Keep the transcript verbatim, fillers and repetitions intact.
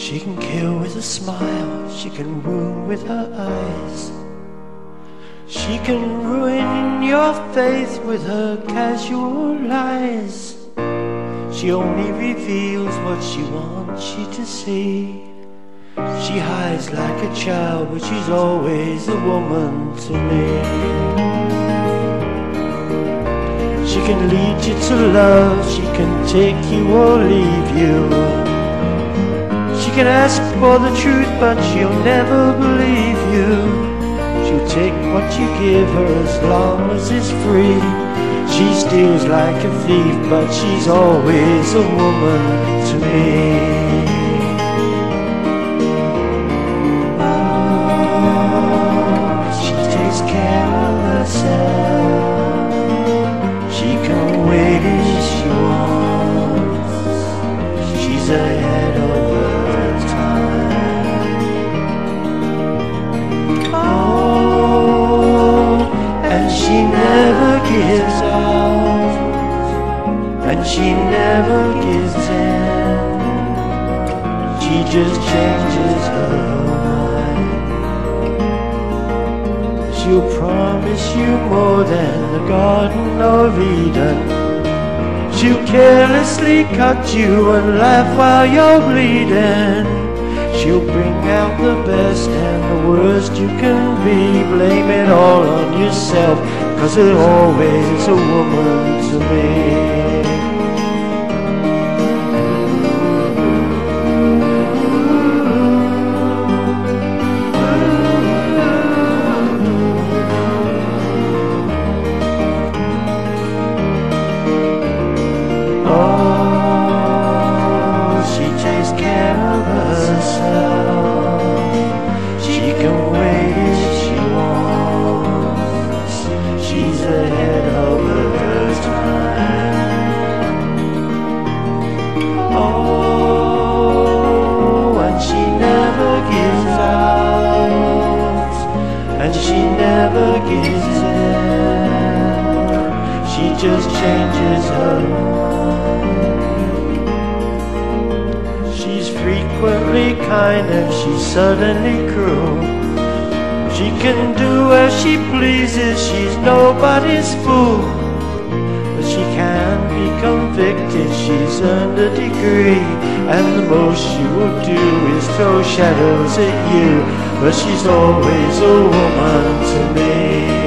She can kill with a smile, she can wound with her eyes. She can ruin your faith with her casual lies. She only reveals what she wants you to see. She hides like a child, but she's always a woman to me. She can lead you to love, she can take you or leave you. She can ask for the truth, but she'll never believe you. She'll take what you give her as long as it's free. She steals like a thief, but she's always a woman to me. Oh, she takes care of herself. She can wait if she wants. She's ahead of her time. Oh, and she never gives out, and she never gives in. She just changes her mind. She'll promise you more than the Garden of Eden. She'll carelessly cut you and laugh while you're bleeding. She'll bring out the best and the worst you can be. Blame it all on yourself, 'cause there's always a woman to me. Oh, she takes care of herself. She can wait if she wants. She's ahead of her time. Oh, and she never gives out, and she never gives in. She just changes her mind. She's frequently kind and she's suddenly cruel. She can do as she pleases, she's nobody's fool. But she can be convicted, she's earned a degree. And the most she will do is throw shadows at you. But she's always a woman to me.